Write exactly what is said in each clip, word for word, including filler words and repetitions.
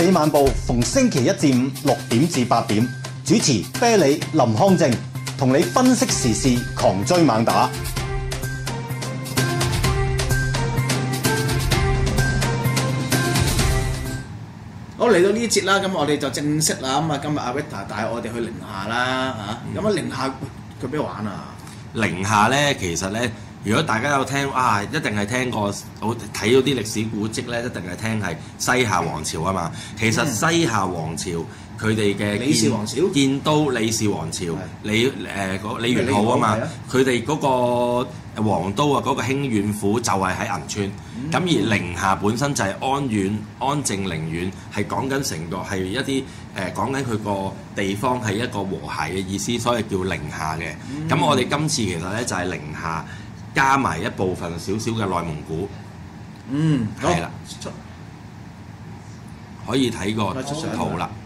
里漫步逢星期一至五六點至八點，主持啤梨林康正，同你分析時事，狂追猛打。 好，嚟到呢一節啦，咁我哋就正式啦。咁啊，今日阿 Victor 帶我哋去寧夏啦嚇。咁啊，寧夏佢邊度玩啊？ 寧夏咧，其實咧，如果大家有聽啊，一定係聽過，我睇到啲歷史古蹟咧，一定係聽係西夏王朝啊嘛。其實西夏王朝佢哋嘅李氏王朝、 建都李氏王朝、李誒嗰李元昊啊嘛，佢哋嗰個皇都啊，嗰個興縣府就係喺銀川。咁、嗯、而寧夏本身就係安縣、安靜寧縣，係講緊成個係一啲誒講緊佢個地方係一個和諧嘅意思，所以叫寧夏嘅。咁、嗯、我哋今次其實咧就係寧夏加埋一部分少少嘅內蒙古。 嗯， 係啦，可以睇個圖啦。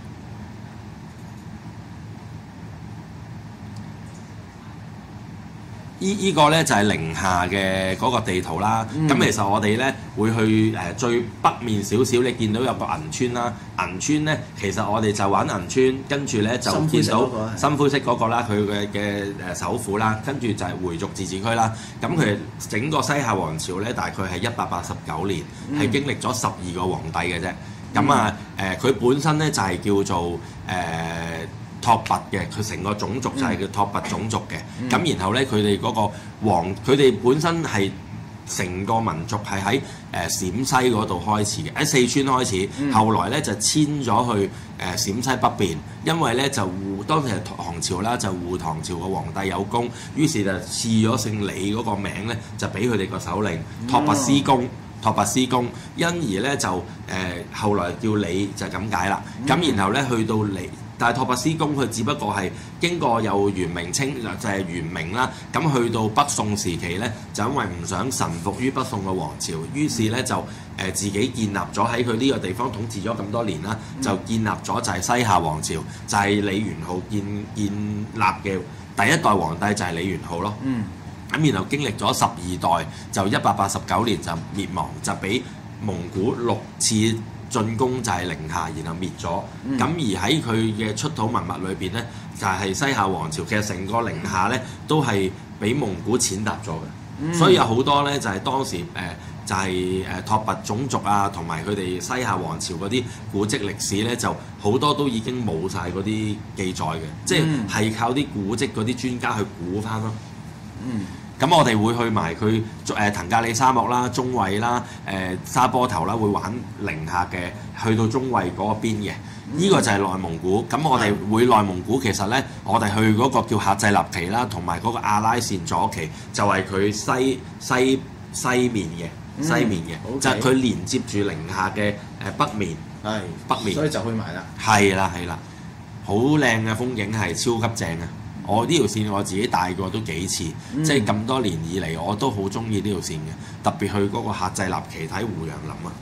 依依個咧就係寧夏嘅嗰個地圖啦。咁、嗯、其實我哋咧會去誒最北面少少，你見到有個銀川啦。銀川咧其實我哋就揾銀川，跟住咧就見到深灰色嗰個啦，佢嘅嘅誒首府啦，跟住就係回族自治區啦。咁佢整個西夏王朝咧，大概係一百八十九年，係、嗯、經歷咗十二個皇帝嘅啫。咁、嗯、啊誒，佢、呃、本身咧就係叫做誒。呃拓跋嘅，佢成個種族就係叫拓跋種族嘅。咁、嗯、然後咧，佢哋嗰個王，佢哋本身係成個民族係喺誒陝西嗰度開始嘅，喺四川開始，嗯、後來咧就遷咗去誒、呃、陝西北邊，因為咧就護當時係唐朝啦，就護唐朝嘅皇帝有功，於是就賜咗姓李嗰個名咧，就俾佢哋個首領拓跋思恭。拓跋思恭，因而咧就誒、呃、後來叫李就咁解啦。咁、嗯、然後咧去到李。但係拓跋思恭佢只不過係經過有元明清就係、是、元明啦，咁去到北宋時期咧，就因為唔想臣服於北宋嘅皇朝，於是咧就誒、呃、自己建立咗喺佢呢個地方統治咗咁多年啦，就建立咗就係西夏王朝，就係、是、李元昊建建立嘅第一代皇帝就係李元昊咯。嗯，咁然後經歷咗十二代，就一百八十九年就滅亡，就俾蒙古六次進攻就係寧夏，然後滅咗。咁、嗯、而喺佢嘅出土文物裏邊咧，就係、是、西夏王朝。其實成個寧夏咧都係俾蒙古踐踏咗嘅，嗯、所以有好多咧就係、是、當時誒、呃、就係、是、誒拓跋種族啊，同埋佢哋西夏王朝嗰啲古蹟歷史咧，就好多都已經冇晒嗰啲記載嘅，即係係靠啲古蹟嗰啲專家去估翻咯。嗯。咁我哋會去埋佢誒騰格里沙漠啦、中衛啦、誒、呃、沙坡頭啦，會玩寧夏嘅，去到中衛嗰邊嘅。呢、這個就係內蒙古。咁我哋會內蒙古其實咧，我哋去嗰個叫赫濟納旗啦，同埋嗰個阿拉善左旗，就係、是、佢西西西面嘅，嗯、西面嘅，嗯、就係佢連接住寧夏嘅誒北面，係北面， 所以就去埋啦。係啦係啦，好靚嘅風景係超級正啊！我呢條線我自己帶過都幾次，嗯、即係咁多年以嚟我都好中意呢條線嘅，特別去嗰個赫濟納旗睇胡楊林啊！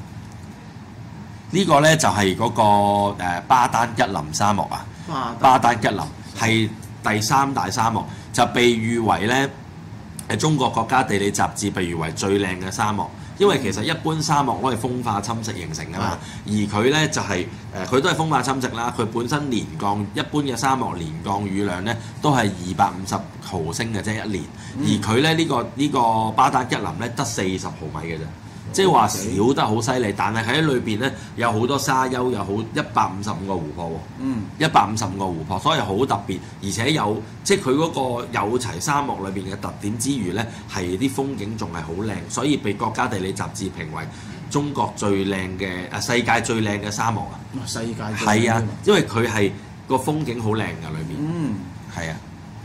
呢、這個呢就係、是、嗰、那個、呃、巴丹吉林沙漠啊，巴丹吉林係第三大沙漠，就被譽為呢誒中國國家地理雜誌被譽為最靚嘅沙漠。因為其實一般沙漠都係風化侵蝕形成㗎嘛，而佢咧就係、是、誒，佢、呃、都係風化侵蝕啦。佢本身年降一般嘅沙漠年降雨量咧都係二百五十毫升嘅啫一年，而佢咧呢、這個呢、這個巴丹吉林咧得四十毫米嘅啫，即係話少得好犀利。但係喺裏邊咧有好多沙丘，有好一百五十五個湖泊喎，嗯，一百五十五個湖泊，所以好特別，而且有即係佢嗰個有齊沙漠裏邊嘅特點之餘咧，係啲風景仲係好靚，所以被國家地理雜誌評為中國最靚嘅啊世界最靚嘅沙漠啊！ 世界最係啊，因為佢係個風景好靚㗎裏邊，嗯，係啊。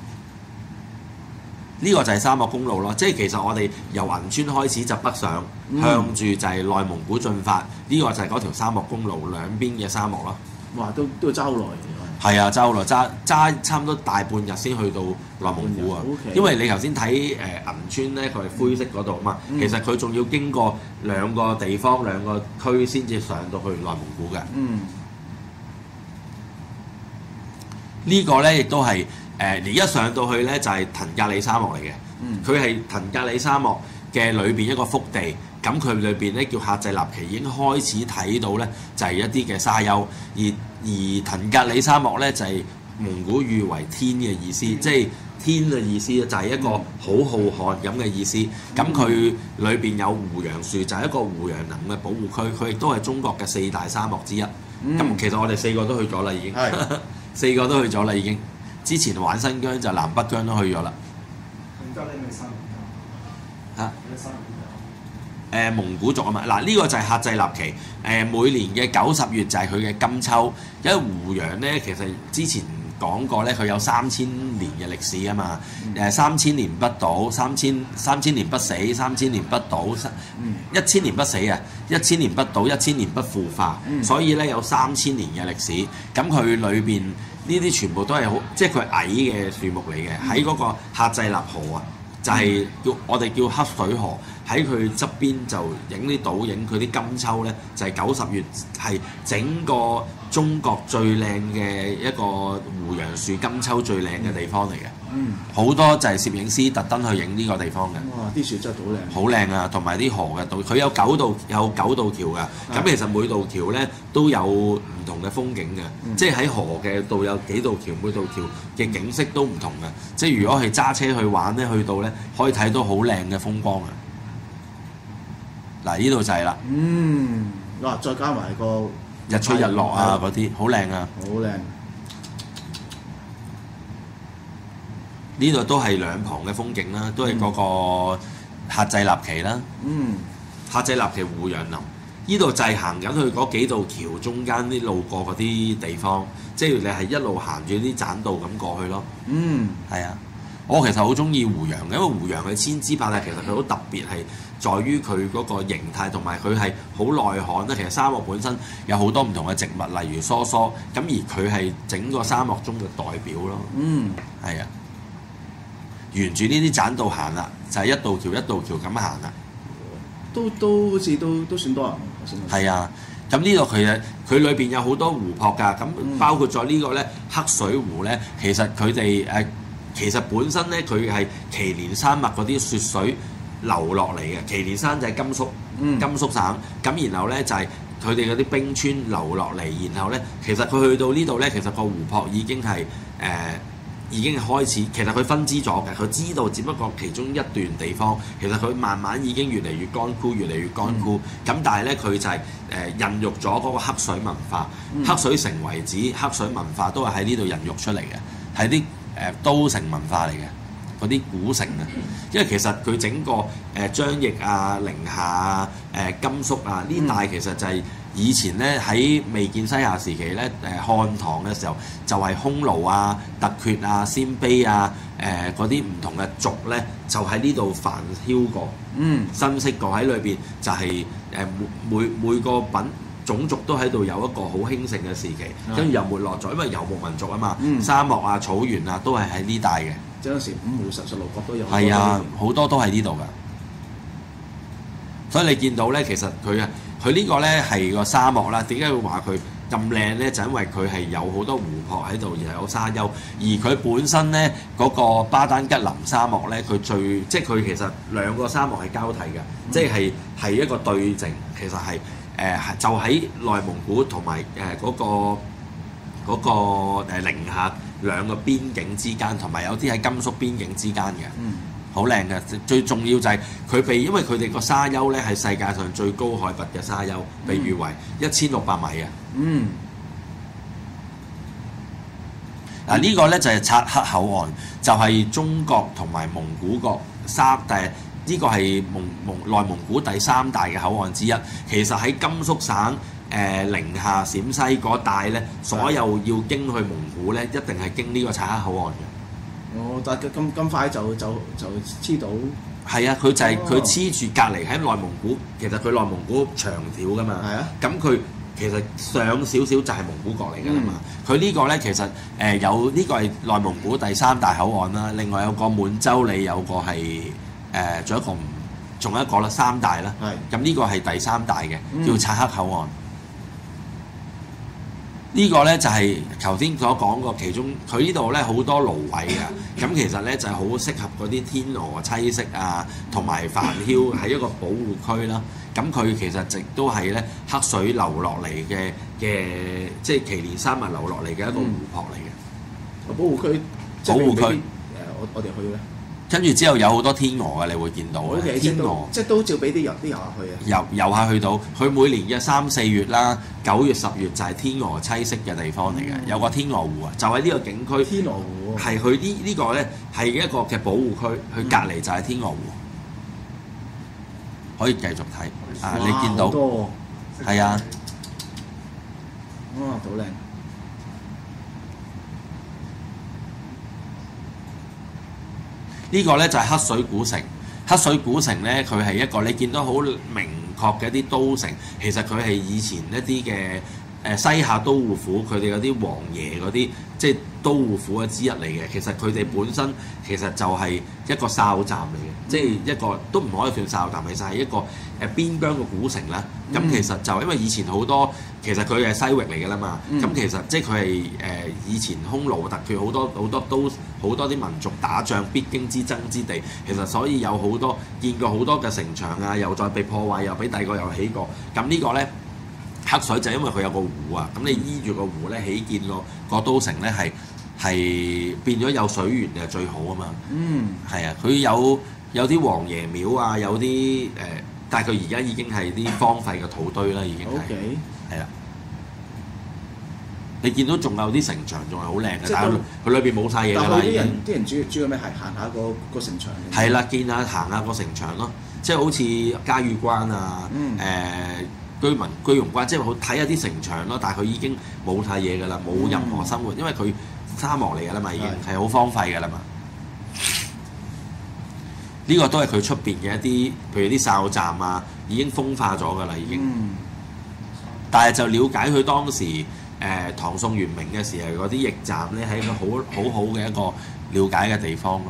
呢個就係沙漠公路咯，即係其實我哋由銀川開始就北上，嗯、向住就係內蒙古進發。呢、這個就係嗰條沙漠公路兩邊嘅沙漠咯。 哇！都都要揸好耐。 係啊，揸好耐，揸揸差唔多大半日先去到內蒙古啊。Okay. 因為你頭先睇誒銀川咧，佢係灰色嗰度啊嘛，嗯、其實佢仲要經過兩個地方、兩個區先至上到去內蒙古嘅。嗯。呢個咧亦都係。誒而家上到去咧就係騰格里沙漠嚟嘅，佢係騰格里沙漠， 嘅裏邊一個腹地，咁佢裏邊咧叫喀濟納旗已經開始睇到咧就係、是、一啲嘅沙丘，而而騰格里沙漠咧就係、是、蒙古語為天嘅意思，即係天嘅意思就係一個好浩瀚咁嘅意思。咁佢裏邊有胡楊樹，就係、是、一個胡楊林嘅保護區，佢亦都係中國嘅四大沙漠之一。咁、嗯、其實我哋四個都去咗啦，已經。係。四個都去咗啦，已經。之前玩新疆就南北疆都去咗啦。 咁你咪三年嚇？誒蒙古族啊嘛，嗱、這、呢個就係喀濟納旗。誒、呃、每年嘅九十月就係佢嘅金秋，因為胡楊咧其實之前講過咧，佢有三千年嘅歷史啊嘛。誒、嗯、三千年不倒，三千三千年不死，三千年不倒，嗯、一千年不死啊，一千年不倒，一千年不腐化。嗯、所以咧有三千年嘅歷史。咁佢裏邊呢啲全部都係好，即係佢矮嘅樹木嚟嘅，喺嗰、嗯、個喀濟納河啊。就係叫我哋叫黑水河，喺佢側邊就影啲倒影，佢啲金秋咧就係九十月係整個中國最靚嘅一個胡楊樹金秋最靚嘅地方嚟嘅。嗯，好多就係攝影師特登去影呢個地方嘅。 哇！啲樹真係好靚， 好靚啊！同埋啲河嘅道，佢有九道有九道橋㗎。咁的其實每道橋咧都有唔同嘅風景嘅，嗯、即係喺河嘅道有幾道橋，每道橋嘅景色都唔同嘅。即係如果係揸車去玩咧，去到咧可以睇到好靚嘅風光啊！嗱，呢度就係啦。 嗯，哇！再加埋個日出日落啊，嗰啲好靚啊！ 好靚。 呢度都係兩旁嘅風景啦，都係嗰個喀濟納旗啦。嗯，喀濟納旗胡楊林，呢度就係行緊去嗰幾道橋中間啲路過嗰啲地方，即係你係一路行住啲棧道咁過去咯。嗯，係啊，我其實好中意胡楊嘅，因為胡楊佢千姿百態，其實佢好特別係在於佢嗰個形態，同埋佢係好耐旱啦。其實沙漠本身有好多唔同嘅植物，例如梭梭，咁而佢係整個沙漠中嘅代表咯。嗯，係啊。沿住呢啲棧道行啦，就係、是、一道橋一道橋咁行啦。 都都好似都都算多人。 係啊，咁呢度佢啊，佢裏邊有好多湖泊㗎，咁包括咗呢個咧黑水湖咧，其實佢哋誒其實本身咧佢係祁連山脈嗰啲雪水流落嚟嘅。祁連山就係甘肅，嗯、甘肅省。咁然後咧就係佢哋嗰啲冰川流落嚟，然後咧其實佢去到呢度咧，其實個湖泊已經係誒。呃已經開始，其實佢分支咗嘅，佢知道只不過其中一段地方，其實佢慢慢已經越嚟越乾枯，越嚟越乾枯。咁、嗯、但係咧，佢就係、是、誒、呃、孕育咗嗰個黑水文化，嗯、黑水城遺址、黑水文化都係喺呢度孕育出嚟嘅，係啲誒都城文化嚟嘅，嗰啲古城啊。因為其實佢整個誒張掖啊、寧夏啊、誒、呃、甘肅啊呢帶其實就係、是。以前咧喺未建西夏時期咧，誒漢唐嘅時候就係、是、匈奴啊、突厥啊、鮮卑啊、誒嗰啲唔同嘅族咧，就喺呢度繁囂過，嗯，生息過喺裏邊，就係、是、誒每每每個品種族都喺度有一個好興盛嘅時期，跟住、嗯、又沒落咗，因為遊牧民族啊嘛，嗯、沙漠啊、草原啊都係喺呢帶嘅。 即係嗰時五湖十十六國都有。 係啊，好多都喺呢度㗎。所以你見到咧，其實佢啊〜佢呢個咧係個沙漠啦，點解會話佢咁靚咧？就因為佢係有好多湖泊喺度，而有沙丘。而佢本身咧嗰、那個巴丹吉林沙漠咧，佢最即係佢其實兩個沙漠係交替嘅，嗯、即係係一個對稱。其實係誒、呃、就喺內蒙古同埋誒嗰個嗰、那個誒寧夏兩個邊境之間，同埋有啲喺甘肅邊境之間嘅。嗯好靚嘅，最重要就係佢被，因為佢哋個沙丘咧係世界上最高海拔嘅沙丘，被譽為一千六百米啊。嗯。嗱呢個咧就係察克口岸，就係、是、中國同埋蒙古國三大，呢、這個係蒙蒙內蒙古第三大嘅口岸之一。其實喺甘肅省誒、呃、寧夏、陝西嗰帶咧，所有要經去蒙古咧，一定係經呢個察克口岸嘅。 哦，但係咁咁快就就就黐到。 係啊，佢就係佢黐住隔離喺內蒙古，其實佢內蒙古長條㗎嘛。係啊。咁佢其實上少少就係蒙古國嚟㗎啦嘛。佢、嗯、呢個咧其實誒、呃、有呢、這個係內蒙古第三大口岸啦，另外有個滿洲里，有個係誒仲有一個唔仲有一個啦，三大啦。係。咁呢個係第三大嘅，叫察克口岸。 呢個咧就係頭先所講過，其中佢呢度咧好多蘆葦嘅，咁其實咧就係好適合嗰啲天鵝棲息啊，同埋繁梟係一個保護區啦。咁佢其實亦都係咧黑水流落嚟嘅嘅，即係祁連山脈流落嚟嘅一個湖泊嚟嘅。 保護區， 保護區誒， 我我哋去咧。 跟住之後有好多天鵝嘅，你會見到嘅 Okay， 天鵝， 即係都照俾啲遊啲遊客去啊。 遊遊客去到，佢每年嘅三四月啦、九月、十月就係天鵝棲息嘅地方嚟嘅，有個天鵝湖啊，就喺呢個景區。 天鵝湖係佢呢呢個咧係一個嘅保護區，佢隔離就係天鵝湖，可以繼續睇啊！你見到係啊， 哇，好靚！ 呢個咧就係黑水古城。黑水古城咧，佢係一個你見到好明確嘅一啲都城，其實佢係以前一啲嘅誒西夏都護府，佢哋嗰啲王爺嗰啲即係都護府嘅之一嚟嘅。其實佢哋本身其實就係一個哨站嚟嘅，嗯、即係一個都唔可以算哨站，其實係一個誒邊疆嘅古城啦。咁、嗯、其實就因為以前好多其實佢係西域嚟㗎啦嘛，咁、嗯、其實即係佢係誒以前匈奴特佢好多好多都好多啲民族打仗必經之爭之地，其實所以有好多見過好多嘅城牆啊，又再被破壞，又俾第二個又起過。咁呢個咧黑水就因為佢有個湖啊，咁你依住個湖咧起建個個都城咧係係變咗有水源就最好啊嘛。嗯，係啊，佢有有啲王爺廟啊，有啲誒。呃但係佢而家已經係啲荒廢嘅土堆啦，已經係係啦。你見到仲有啲城牆仲係好靚嘅，但係佢裏邊冇晒嘢㗎啦。 啲人啲人主要主要咩係行下個個城牆？ 係啦，見下行下個城牆咯，即係好似嘉峪關啊，誒、嗯呃、居民居庸關，即係好睇下啲城牆咯。但係佢已經冇晒嘢㗎啦，冇任何生活，因為佢沙漠嚟㗎啦嘛，已經係好荒廢㗎啦嘛。呢個都係佢出邊嘅一啲，譬如啲哨站啊，已經風化咗㗎啦，已經。嗯、但係就了解佢當時誒、呃、唐宋元明嘅時候嗰啲驛站咧，係一個好好好嘅一個了解嘅地方咯。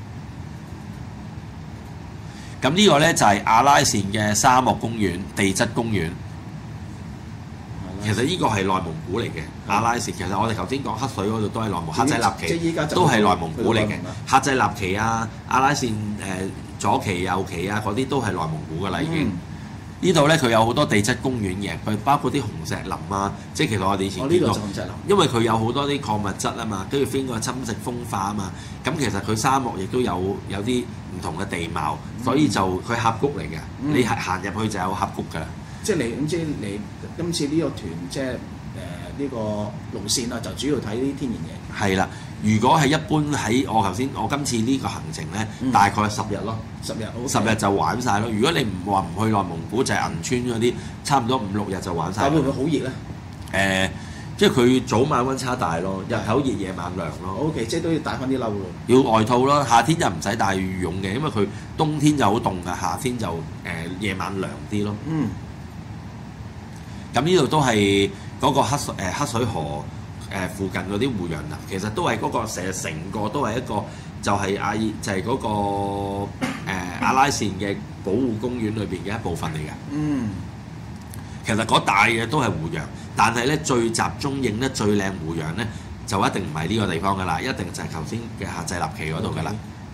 咁呢個咧就係、是、阿拉善嘅沙漠公園、地質公園。其實呢個係內蒙古嚟嘅，阿拉善。其實我哋頭先講黑水嗰度都係內蒙，赫濟納旗都係內蒙古嚟嘅。赫濟納旗啊、阿拉善誒、呃、左旗右旗啊嗰啲都係內蒙古㗎啦，已經。嗯、呢度咧佢有好多地質公園嘅，佢包括啲紅石林啊，即係其實我哋以前見到，因為佢有好多啲礦物質啊嘛，跟住經過侵蝕風化啊嘛，咁其實佢沙漠亦都有有啲唔同嘅地貌，所以就佢峽谷嚟嘅，嗯、你係行入去就有峽谷㗎啦。 即係你咁即係你今次呢個團即係誒呢個路線啊，就主要睇啲天然嘢。係啦，如果係一般喺我頭先我今次呢個行程咧，嗯、大概十日咯， 十日， 十日就玩晒咯。如果你唔話唔去內蒙古，就係銀川嗰啲，差唔多五六日就玩晒。 但會唔會好熱咧？誒、 呃，即係佢早晚溫差大咯，日頭熱夜晚涼咯。 O K，即係都要帶翻啲褸咯。 要外套咯，夏天就唔使帶羽絨嘅，因為佢冬天就好凍㗎，夏天就誒、呃、夜晚涼啲咯。嗯。咁呢度都係嗰個黑水誒、呃、黑水河誒、呃、附近嗰啲胡楊林，其實都係嗰、那個成成個都係一個就係阿就係、是、嗰、那個、呃、阿拉善嘅保護公園裏邊嘅一部分嚟嘅。嗯，其實嗰帶嘅都係胡楊，但係咧最集中影得最靚胡楊咧，就一定唔係呢個地方㗎啦，一定就係頭先嘅赫濟納旗嗰度㗎啦。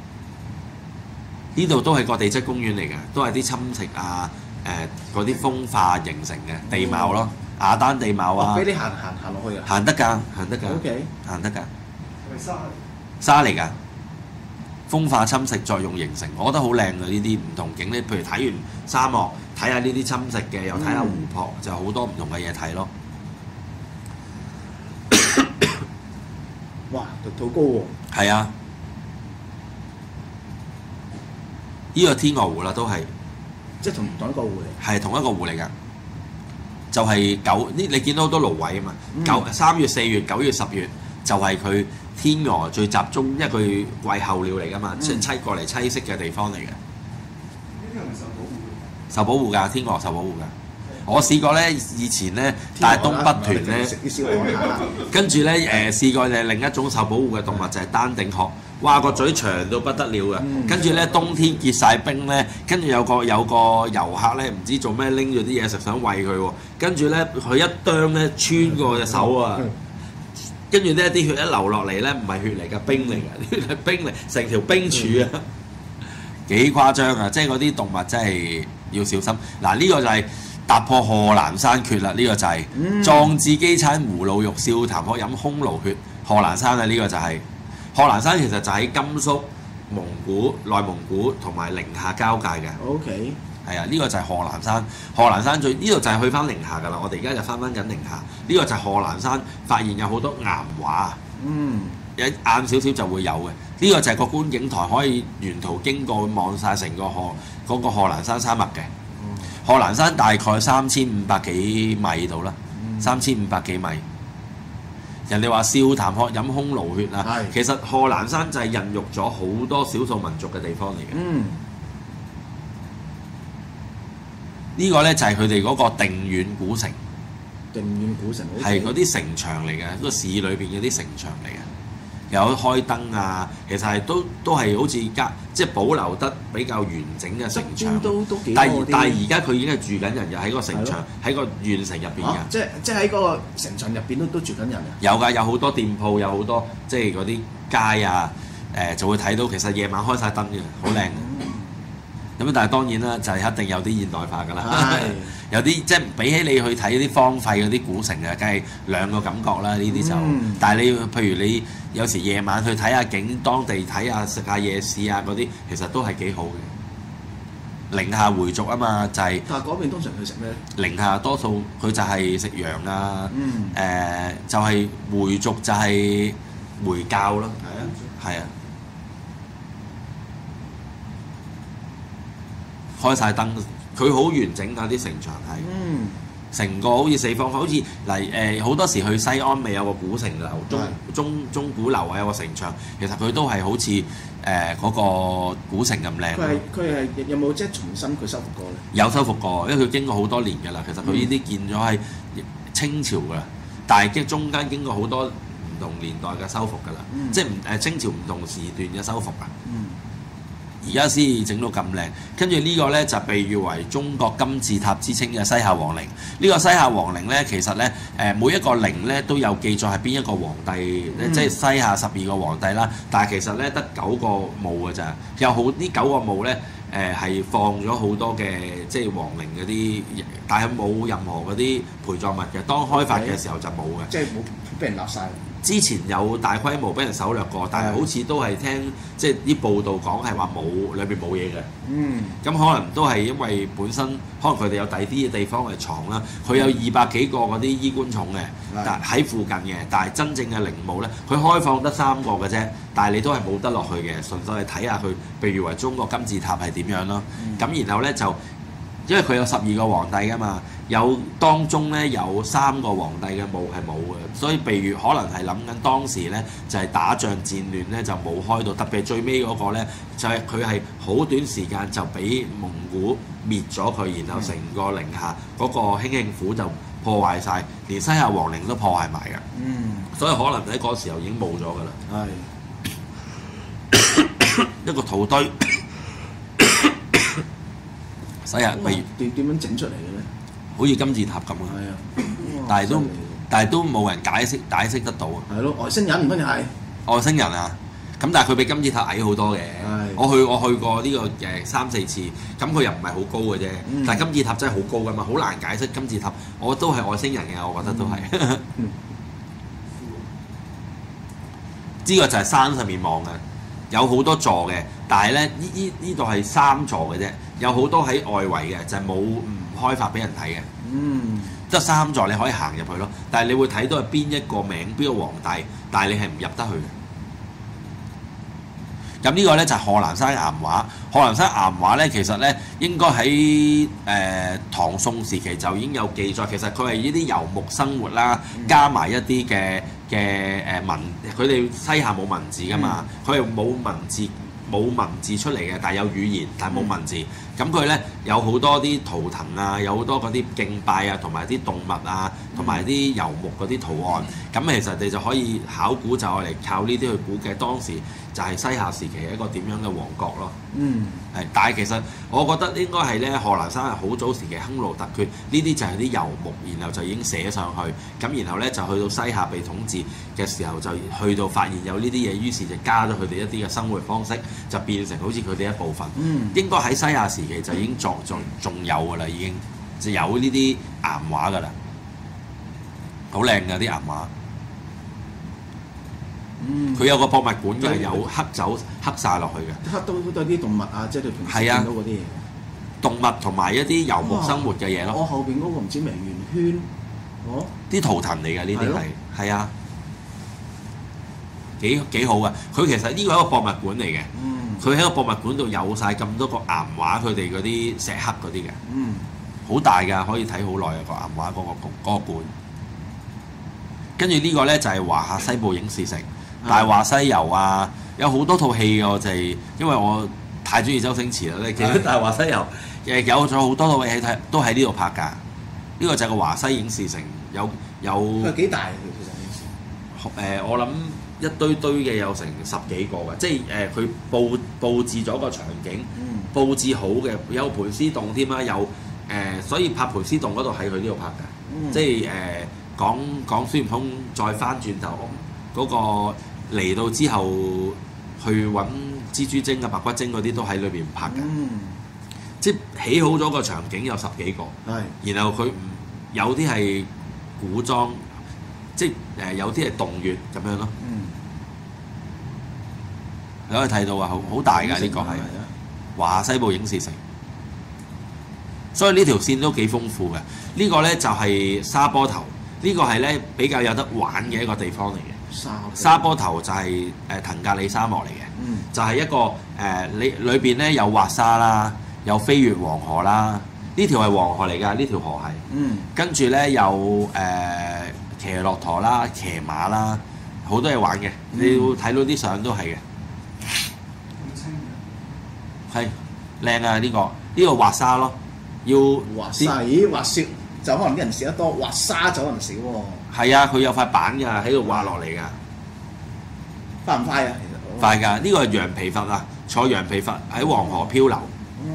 呢度 Okay. 都係個地質公園嚟嘅，都係啲侵蝕啊。誒嗰啲風化形成嘅地貌咯，雅丹地貌啊， 俾你行行行落去啊， 行得㗎，行得㗎 ，OK， 行得㗎， 係咪沙嚟？ 沙嚟㗎，風化侵蝕作用形成，我覺得好靚啊！呢啲唔同景咧，譬如睇完沙漠，睇下呢啲侵蝕嘅，又睇下湖泊，嗯、就好多唔同嘅嘢睇咯。 哇，好高喎！ 係啊，呢、這個天鵝湖啦，都係。 即係同同一個湖嚟， 係同一個湖嚟㗎，就係、是、九呢。你見到好多蘆葦啊嘛，嗯、九三月、四月、九月、十月就係、是、佢天鵝最集中，因為佢季候鳥嚟㗎嘛，即係棲過嚟棲息嘅地方嚟嘅。 呢啲係咪受保護嘅？ 受保護㗎，天鵝受保護㗎。我試過咧，以前咧帶東北團咧，跟住咧誒試過誒另一種受保護嘅動物就係丹頂鶴。 哇個嘴長到不得了嘅，跟住咧冬天結晒冰咧，跟住有個有個遊客咧唔知做咩拎咗啲嘢食想餵佢喎，跟住咧佢一啄咧穿過隻手啊，跟住咧啲血一流落嚟咧唔係血嚟㗎，冰嚟㗎，啲係冰嚟，成條冰柱啊，幾誇張啊！即係嗰啲動物真係要小心。嗱呢個就係踏破賀蘭山缺啦，呢個就係壯志飢餐葫蘆肉，笑談渴飲匈奴血。賀蘭山啊，呢個就係。賀蘭山其實就喺甘肅、蒙古、內蒙古同埋寧夏交界嘅。 O K。 係啊，呢個就係賀蘭山。賀蘭山最呢度就係去翻寧夏㗎啦。我哋而家就翻翻緊寧夏。呢個就係賀蘭山，發現有好多岩畫。嗯。一晏少少就會有嘅。呢個就係個觀景台，可以沿途經過望晒成個賀嗰個賀蘭山山脈嘅。賀蘭山大概三千五百幾米度啦，三千五百幾米。人哋話笑談渴飲匈奴血啊，其實賀蘭山就係孕育咗好多少數民族嘅地方嚟嘅。嗯，呢個咧就係佢哋嗰個定遠古城。 定遠古城係嗰啲城牆嚟嘅，個市裏邊嗰啲城牆嚟嘅，有開燈啊，其實係都都係好似家即係保留得比較完整嘅城牆。 都都幾但係但係而家佢已經係住緊人，又喺個城牆喺個縣城入邊嘅。 即係即係喺嗰個城牆入邊都都住緊人啊！ 有㗎，有好多店鋪，有好多即係嗰啲街啊，誒、呃、就會睇到其實夜晚開晒燈嘅，好靚。咁、嗯、但係當然啦，就係、是、一定有啲現代化㗎啦。有啲即係比起你去睇啲荒廢嗰啲古城啊，梗係兩個感覺啦。呢啲就，嗯、但係你譬如你有時夜晚去睇下景，當地睇下食下夜市啊嗰啲，其實都係幾好嘅。寧夏回族啊嘛，就係、是。 但係嗰邊通常去食咩咧？ 寧夏多數佢就係食羊啊，誒、 嗯呃、就係、是、回族就係回教咯， 係啊， 係啊，開晒燈。佢好完整㗎，啲城牆係，成、嗯、個好似四方，好似嚟誒好多時去西安咪有個古城樓，中中中古樓啊有個城牆，其實佢都係好似誒嗰個古城咁靚。佢係佢係有冇即係重新佢修復過咧？ 有修復過，因為佢經過好多年㗎啦。其實佢呢啲建咗係清朝㗎，但係經中間經過好多唔同年代嘅修復㗎啦，嗯、即係唔誒清朝唔同時段嘅修復啊。嗯而家先整到咁靚，跟住呢個呢就被譽為中國金字塔之稱嘅西夏皇陵。呢、這個西夏皇陵呢，其實呢，誒每一個陵呢都有記載係邊一個皇帝，嗯、即係西夏十二個皇帝啦。但係其實呢，得九個墓㗎咋，有好呢九個墓呢，誒、呃、係放咗好多嘅即係皇陵嗰啲，但係冇任何嗰啲陪葬物嘅。當開發嘅時候就冇嘅， 即係冇俾人立晒。 之前有大規模俾人搜掠過，但係好似都係聽即係啲報道講係話冇裏邊冇嘢嘅。嗯，咁可能都係因為本身可能佢哋有第啲嘅地方嚟藏啦。佢有二百幾個嗰啲衣冠冢嘅，但喺附近嘅，但係真正嘅陵墓咧，佢開放得三個嘅啫。但係你都係冇得落去嘅，純粹係睇下佢，譬如話中國金字塔係點樣咯。咁、嗯、然後咧就因為佢有十二個皇帝㗎嘛。有當中咧有三個皇帝嘅墓係冇嘅，所以譬如可能係諗緊當時咧就係、是、打仗戰亂咧就冇開到，特別係最尾嗰個咧就係佢係好短時間就俾蒙古滅咗佢，然後成個寧夏嗰個興慶府就破壞晒，連西夏皇陵都破壞埋㗎。嗯，所以可能喺嗰時候已經冇咗㗎啦。係一個土堆，西夏譬如點點樣整出嚟嘅咧？ 好似金字塔咁啊！但係都但係都冇人解釋解釋得到啊！ 係咯，外星人唔通又係外星人啊！咁但係佢比金字塔矮好多嘅。我去我去過呢個誒三四次，咁佢又唔係好高嘅啫。嗯、但係金字塔真係好高㗎嘛，好難解釋金字塔。我都係外星人嘅，我覺得都係。呢、嗯、個就係山上面望嘅，有好多座嘅，但係咧呢呢呢度係三座嘅啫，有好多喺外圍嘅，就係冇開發俾人睇嘅，嗯，即係三座你可以行入去咯，但係你會睇到係邊一個名邊個皇帝，但係你係唔入得去嘅。咁呢個咧就係賀蘭山岩畫。賀蘭山岩畫咧，其實咧應該喺誒、呃、唐宋時期就已經有記載。其實佢係呢啲遊牧生活啦，加埋一啲嘅嘅誒文，佢哋西夏冇文字㗎嘛，佢係冇文字。冇文字出嚟嘅，但係有語言，但係冇文字。咁佢咧有好多啲圖騰啊，有好多嗰啲敬拜啊，同埋啲動物啊，同埋啲遊牧嗰啲圖案。咁其實你就可以考古就係嚟靠呢啲去估計當時就係西夏時期一個點樣嘅王國咯。 嗯， 係，但係其實我覺得應該係咧，賀蘭山係好早時期匈奴突厥，呢啲就係啲遊牧，然後就已經寫上去，咁然後咧就去到西夏被統治嘅時候，就去到發現有呢啲嘢，於是就加咗佢哋一啲嘅生活方式，就變成好似佢哋一部分。 嗯， 應該喺西夏時期就已經作仲仲有㗎啦，已經就有呢啲岩畫㗎啦，好靚㗎啲岩畫。 嗯， 佢有個博物館嘅，有黑酒黑晒落去嘅， 黑都都有啲動物啊，即係你平時係啊見到嗰啲嘢。 動物同埋一啲遊牧生活嘅嘢咯。 我後邊嗰個唔知名媛圈，哦， 啲圖騰嚟㗎，呢啲係咯係係啊，幾幾好㗎。佢其實呢個係一個博物館嚟嘅， 嗯， 佢喺個博物館度有晒咁多個岩畫，佢哋嗰啲石刻嗰啲嘅， 嗯， 好大㗎，可以睇好耐啊個岩畫嗰個嗰個館。跟住呢個咧就係華夏西部影視城。大話西遊啊，有好多套戲嘅，我就係因為我太中意周星馳啦。你記得《大話西遊》誒有咗好多套戲睇，都喺呢度拍㗎。呢個就係個華西影視城，有有佢幾大其實影視？ 誒，我諗一堆堆嘅有成十幾個嘅，即係誒佢佈佈置咗個場景， 嗯， 佈置好嘅，有盤絲洞添啦，有誒，所以拍盤絲洞嗰度喺佢呢度拍㗎， 嗯即係誒講講孫悟空再翻轉頭嗰個。嚟到之後去揾蜘蛛精啊、白骨精嗰啲都喺裏邊拍嘅， 嗯， 即係起好咗個場景有十幾個， 係， 然後佢唔有啲係古裝，即係誒有啲係洞穴咁樣咯。 嗯， 你可以睇到啊，好好大㗎呢個係華西部影視城，所以呢條線都幾豐富嘅。呢個咧就係沙坡頭，呢個係咧比較有得玩嘅一個地方嚟嘅。 沙沙坡頭就係誒騰格里沙漠嚟嘅， 嗯， 就係一個誒你裏邊咧有滑沙啦，有飛越黃河啦，呢條係黃河嚟㗎，呢條河係， 嗯， 跟住咧有誒、呃、騎駱駝啦、騎馬啦，好多嘢玩嘅， 嗯、 你要睇到啲相都係嘅， 咁清嘅。 係靚啊呢、呢個呢、呢個滑沙咯，要滑沙，咦滑雪就可能啲人試得多，滑沙就可能少喎。 係啊，佢有塊板㗎，喺度滑落嚟㗎。 快唔快啊？其實快㗎，呢個係羊皮筏啊，坐羊皮筏喺黃河漂流， 嗯，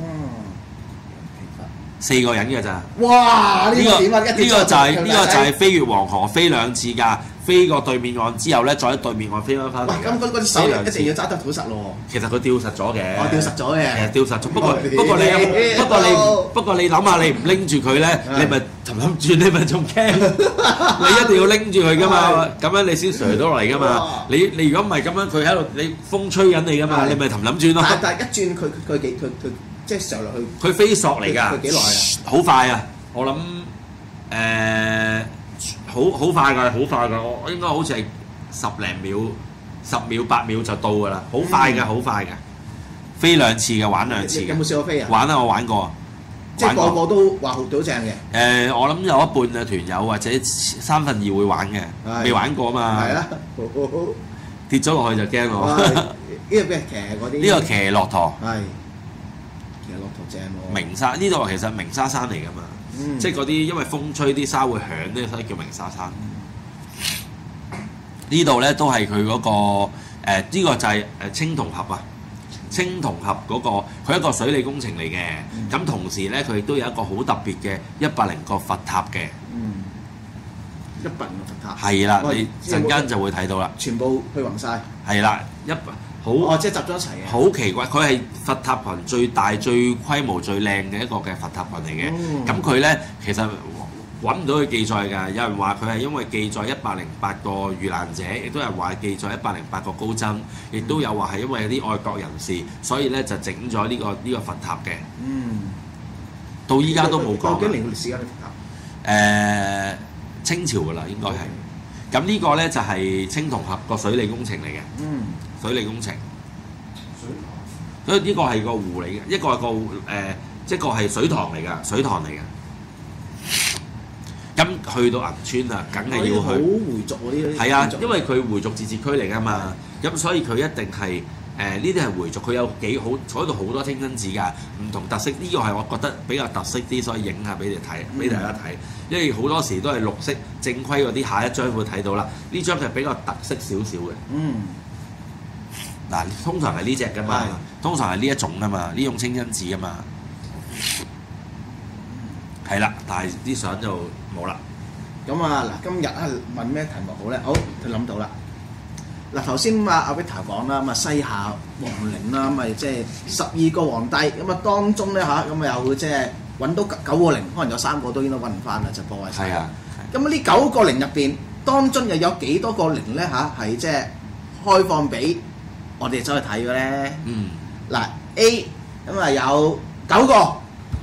四個人㗎咋。 哇！呢呢個個點啊？一呢定個就係呢個就係係。 飛越黃河，飛兩次㗎，飛過對面岸之後咧，再喺對面岸飛翻翻嚟喂， 㗎。 咁嗰嗰隻手飛兩次一定要揸得好實咯。 其實佢吊實咗嘅， 我吊實咗嘅誒吊實咗。不過我不過你有不過你不過你諗下，你唔拎住佢咧， 係你咪氹氹轉，你咪仲驚。你一定要拎住佢㗎嘛，咁樣你先垂到落嚟㗎嘛哇。 你你如果唔係咁樣，佢喺度你風吹緊你㗎嘛， 係你咪氹氹轉咯。 但但係一轉佢佢佢幾佢佢即係上落去。 佢飛索嚟㗎， 佢幾耐啊？ 好快啊！我諗誒好好快㗎，好快㗎。我應該好似係十零秒、十秒、八秒就到㗎啦，好快㗎，好快㗎。飛兩次嘅，玩兩次嘅。 有冇試過飛啊？ 玩啊！我玩過， 即係玩過個個都話好到正嘅。 誒，我諗有一半嘅團友或者三分二會玩嘅， 係未玩過嘛。 係啊，好好好。 跌咗落去就驚哇！ 我。 呢個咩騎嗰啲？ 呢個騎駱駝， 係騎駱駝正喎。 鳴沙呢度其實鳴沙山嚟㗎嘛。 嗯即係嗰啲因為風吹啲沙會響咧，所以叫鳴沙山。呢度咧都係佢嗰個誒，呢個就係誒青銅峽啊。青銅峽嗰個佢係一個水利工程嚟嘅，咁、 嗯、 同時咧佢亦都有一個好特別嘅一百零個佛塔嘅。 嗯，一百零個佛塔。 係啦， 喂你陣間就會睇到啦。 全部去勻晒。 係啦，一好哦，即係集咗一齊嘅。 好奇怪，佢係佛塔群最大、最規模最靚嘅一個嘅佛塔群嚟嘅。 嗯咁佢咧其實揾唔到佢記載㗎，有人話佢係因為記載一百零八個遇難者，亦都有人話記載一百零八個高僧，亦都有話係因為有啲愛國人士，所以咧就整咗呢個呢個佛塔嘅。 嗯。 到依家都冇講。 究竟年歷史啊？呢佛塔？ 誒，清朝㗎啦，應該係。咁呢個咧就係青銅峽個水利工程嚟嘅。 嗯。 水利工程。 水塘。 所以呢個係個湖嚟嘅，一個係個誒、呃，一個係水塘嚟㗎，水塘嚟㗎。咁去到銀川啊，梗係要好去。 回族嗰啲。 係啊，因為佢回族自治區嚟㗎嘛，咁所以佢一定係誒呢啲係回族，佢有幾好坐喺度好多清真寺㗎，唔同特色。呢個係我覺得比較特色啲，所以影下俾你睇，俾大家睇。因為好多時都係綠色正規嗰啲，下一張會睇到啦。呢張係比較特色少少嘅。 嗯。 嗱，通常係呢只噶嘛，通常係呢一種噶嘛，呢種清真寺噶嘛。係啦，但係啲相就冇啦。 咁啊嗱，今日啊問咩題目好咧？好，佢諗到啦。嗱頭先啊阿 Victor 講啦，咁啊西夏皇陵啦，咁咪即係十二個皇帝，咁啊當中咧嚇，咁啊有即係揾到九個陵，可能有三個都應該揾唔翻啦，就破壞晒。 係啊。 咁呢九個陵入邊，當中又有幾多個陵咧嚇係即係開放俾我哋走去睇嘅咧？ 嗯。 嗱 A 咁啊有九個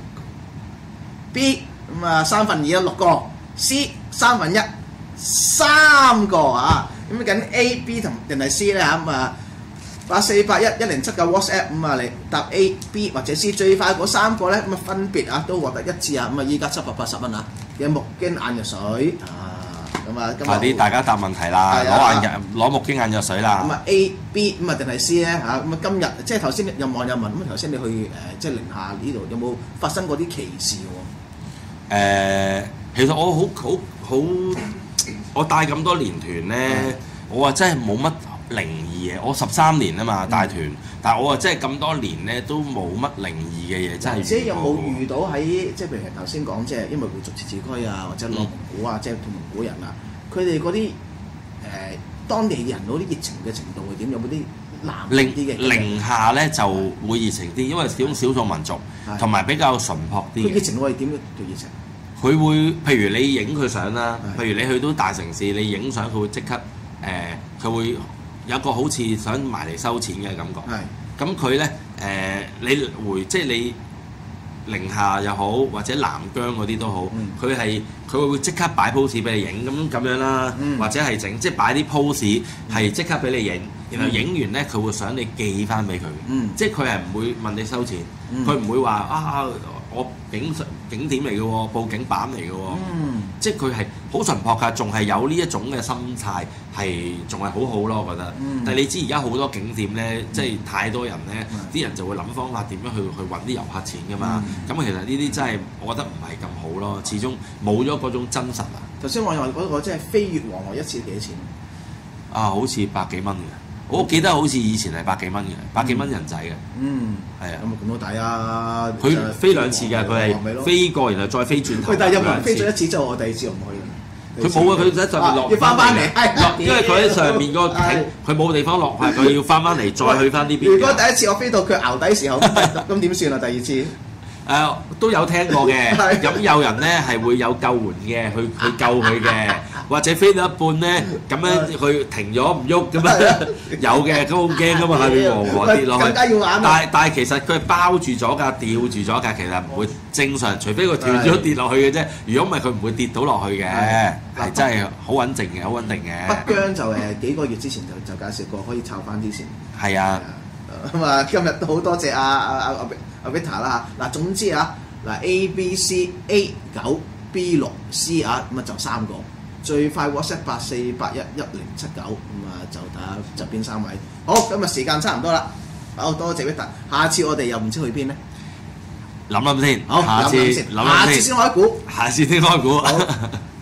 ，B 咁啊三分二啊六個 ，C 三分一三個啊。咁緊 A、B 同定係 C 咧嚇咁啊，八四八一一零七九 WhatsApp 咁啊嚟答 A、B 或者 C 最快嗰三個咧咁啊分別啊都獲得一致啊咁啊依家七百八十蚊啊嘅木經眼藥水啊咁啊， 快啲大家答問題啦，攞眼藥攞木經眼藥水啦。 咁啊 A、B 咁啊定係 C 咧嚇咁啊今日即係頭先有網友問咁頭先你去誒即係寧夏呢度有冇發生過啲奇事喎？ 誒，其實我好好好。我帶咁多年團咧，我話真係冇乜靈異嘅。我十三年啊嘛帶團，但係我話真係咁多年咧都冇乜靈異嘅嘢，真係。 即係有冇遇到喺即係譬如頭先講即係因為回族自治區啊，或者內蒙古啊，即係同蒙古人啊，佢哋嗰啲誒當地人嗰啲熱情嘅程度係點？有冇啲南啲嘅？ 寧夏咧就會熱情啲，因為始終少數民族，同埋比較淳樸啲。 佢熱情會係點嘅叫熱情？ 佢會，譬如你影佢相啦，譬如你去到大城市，你影相佢會即刻誒，佢、呃、會有一個好似想埋嚟收錢嘅感覺。係。咁佢咧誒，你回即係你寧夏又好，或者南疆嗰啲都好，佢係佢會即刻擺 pose 俾你影咁咁樣啦，嗯、或者係整即係擺啲 pose 係即刻俾你影，然後影完咧佢會想你寄翻俾佢。嗯。即係佢係唔會問你收錢，佢唔、嗯、會話啊。我景景點嚟嘅喎，報警版嚟嘅喎，嗯、即係佢係好淳樸㗎，仲係有呢一種嘅心態，係仲係好好咯，我覺得。嗯、但係你知而家好多景點咧，嗯、即係太多人咧，啲、嗯、人就會諗方法點樣去去揾啲遊客錢㗎嘛。咁、嗯、其實呢啲真係我覺得唔係咁好咯，始終冇咗嗰種真實啊。 頭先我話嗰個即係飛越黃河一次幾多錢？ 啊，好似百幾蚊嘅。我記得好似以前係百幾蚊嘅，百幾蚊人仔嘅。嗯，係啊。 咁啊咁都抵啊！ 佢飛兩次嘅，佢係飛過然後再飛轉頭。 喂，但係有冇飛咗一次之後，我第二次又唔去？ 佢冇啊！佢喺上面落。 要翻翻嚟， 因為佢喺上面個艇，佢冇地方落，係佢要翻翻嚟再去翻呢邊。 如果第一次我飛到佢淆底時候，咁點算啊？第二次？ 誒都有聽過嘅，咁有人咧係會有救援嘅，去去救佢嘅，或者飛到一半咧，咁樣佢停咗唔喐咁樣，有嘅，咁好驚噶嘛，下邊黃河跌落去。但係但係其實佢係包住咗㗎，吊住咗㗎，其實唔會正常，除非佢斷咗跌落去嘅啫。如果唔係，佢唔會跌到落去嘅，係真係好穩定嘅，好穩定嘅。 北疆就誒幾個月之前就就介紹過，可以抄翻啲先。 係啊。 咁啊，今日都好多謝阿阿阿阿阿 Victor 啦嚇。嗱，總之啊，嗱 A、B、C、A 九、B 六、C 啊，咁啊就三個。最快 WhatsApp 八四八一一零七九，咁啊就睇下側邊三位。好，今日時間差唔多啦。好多謝 Victor，下次我哋又唔知去邊咧？ 諗諗先， 好， 下次諗諗先，下次先開估， 下次先開估。